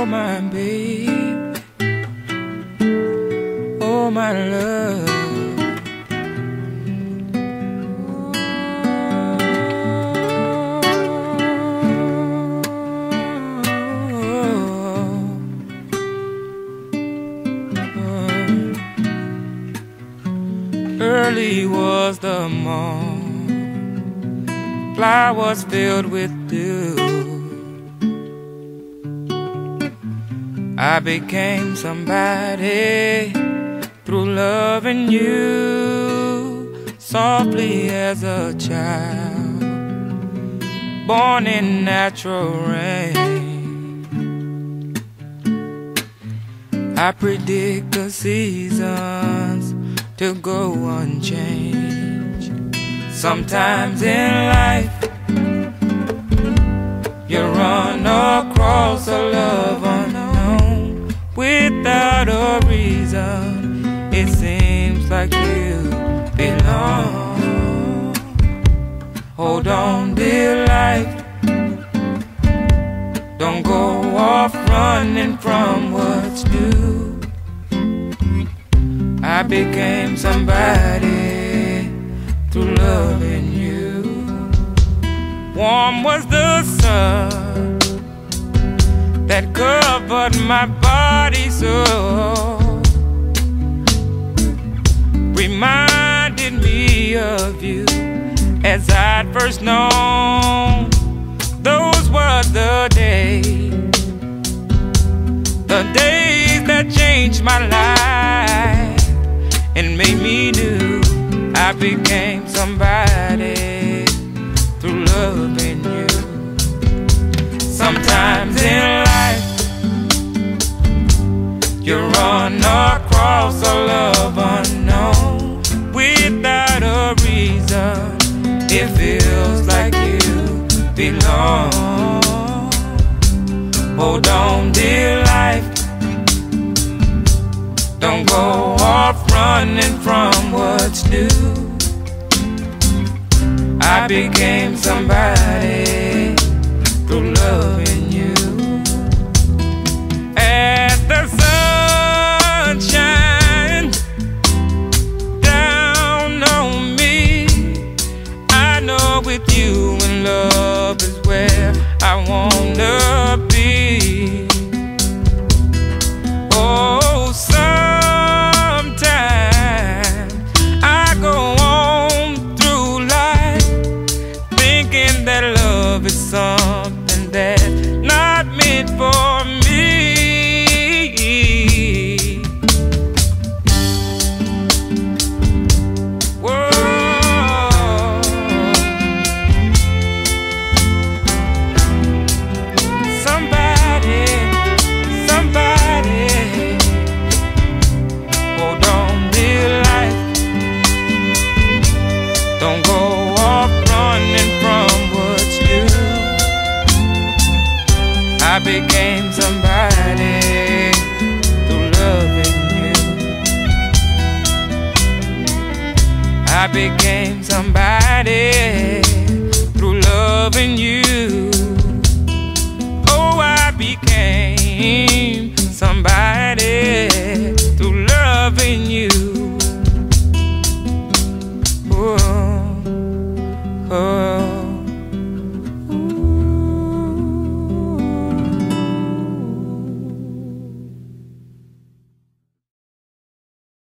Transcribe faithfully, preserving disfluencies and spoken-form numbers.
Oh my babe, oh my love. Early was the morn, flowers filled with dew. I became somebody through loving you softly as a child, born in natural rain. I predict the seasons to go unchanged. Sometimes in life you run across a love unknown without a reason. It seems like you belong. Hold on, dear life, don't go off running from what's due. I became somebody through loving you. Warm was the sun that covered my body so, reminded me of you as I'd first known. Those were the days, the days that changed my life and made me new. I became somebody through loving you. Sometimes in life you run across a love unknown without a reason. It feels like you belong. Hold on, dear life, don't go off running from what's due. I became somebody through loving you. As the sun shines down on me, I know with you and love is where I wanna be. Oh, sometimes I go on through life thinking that love is something that's not meant for me. Whoa. Somebody, somebody, hold on, dear life, don't go off running from what's due. I became somebody through loving you. I became somebody through loving you. Oh, I became somebody